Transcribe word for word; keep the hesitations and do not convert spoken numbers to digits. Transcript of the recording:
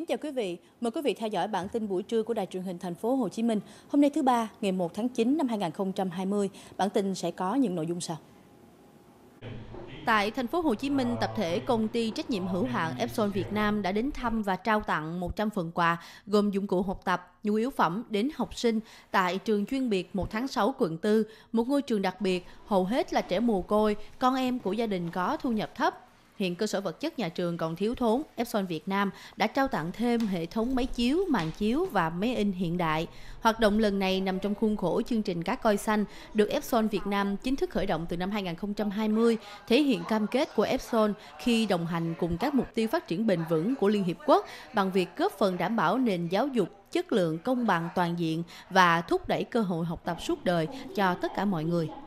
Kính chào quý vị, mời quý vị theo dõi bản tin buổi trưa của Đài truyền hình Thành phố Hồ Chí Minh. Hôm nay thứ ba, ngày một tháng chín năm hai nghìn không trăm hai mươi, bản tin sẽ có những nội dung sau. Tại Thành phố Hồ Chí Minh, tập thể công ty trách nhiệm hữu hạn Epson Việt Nam đã đến thăm và trao tặng một trăm phần quà gồm dụng cụ học tập, nhu yếu phẩm đến học sinh tại trường chuyên biệt một tháng sáu quận tư, một ngôi trường đặc biệt, hầu hết là trẻ mồ côi, con em của gia đình có thu nhập thấp. Hiện cơ sở vật chất nhà trường còn thiếu thốn, Epson Việt Nam đã trao tặng thêm hệ thống máy chiếu, màn chiếu và máy in hiện đại. Hoạt động lần này nằm trong khuôn khổ chương trình Cá Coi Xanh, được Epson Việt Nam chính thức khởi động từ năm hai nghìn không trăm hai mươi, thể hiện cam kết của Epson khi đồng hành cùng các mục tiêu phát triển bền vững của Liên Hiệp Quốc bằng việc góp phần đảm bảo nền giáo dục chất lượng, công bằng, toàn diện và thúc đẩy cơ hội học tập suốt đời cho tất cả mọi người.